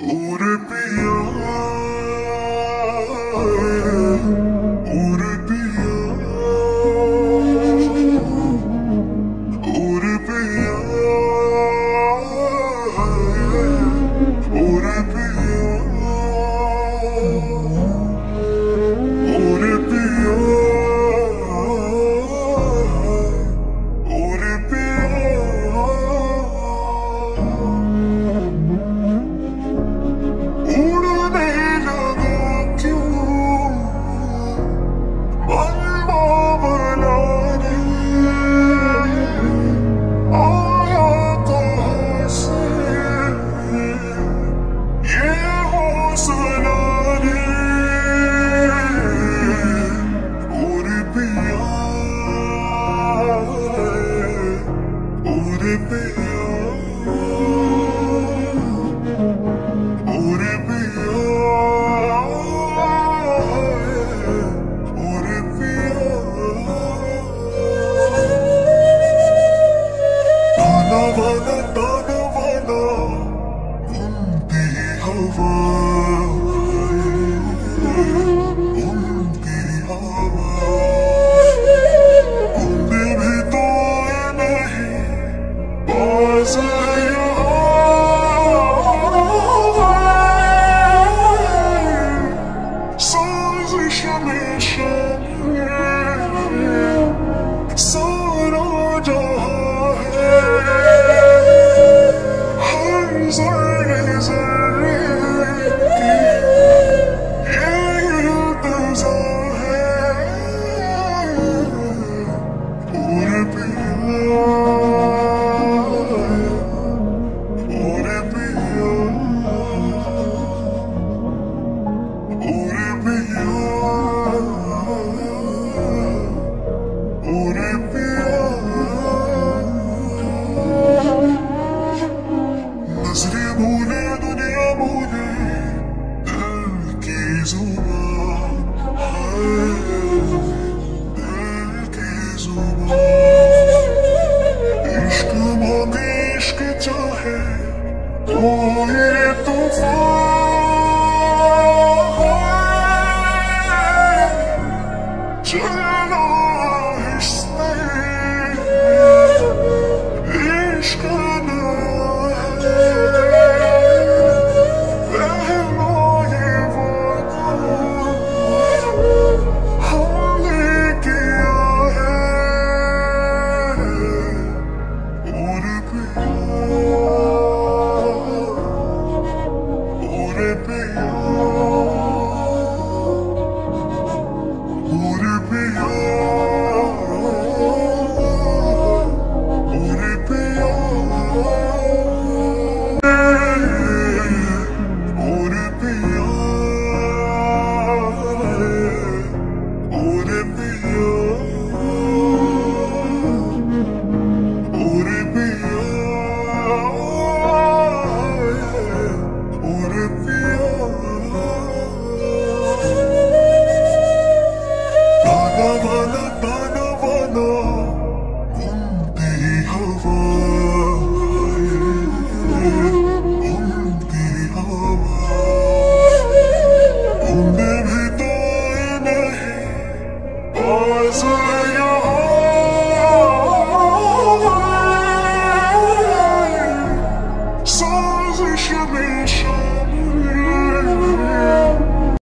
ओरे पिया ओरे पिया ओरे पिया ओरे पिया ओरे पिया ओरे पिया उड़ने लगा क्यों मन बावला रे आया कहाँ से ये हौसला रे ओरे पिया ओरे पिया ओरे पिया ओरे पिया ताना बाना घूमती हवा घूमती हवा घूमते भी तो नहीं पास साजिश में सारा जहां है हर ज़र्रे ज़र्रे की ये इल्तिज़ा है ओरे पिया ओरे पिया ओरे पिया ओरे पिया नज़रें भूले दुनिया भूले दिल की ज़ुबान है दिल की ज़ुबान इश्क मांगे इश्क चाहे कोई तूफ़ान चलना हिस्से इश्क है पहला ये वादा हमने किया है ओरे पिया ओरे पिया ओरे पिया ओरे पिया ओरे पिया ओरे पिया ओरे पिया ओरे पिया ताना बाना घूमती हवा घूमती हवा घूमने भी तो नहीं पास यहाँ साजिश में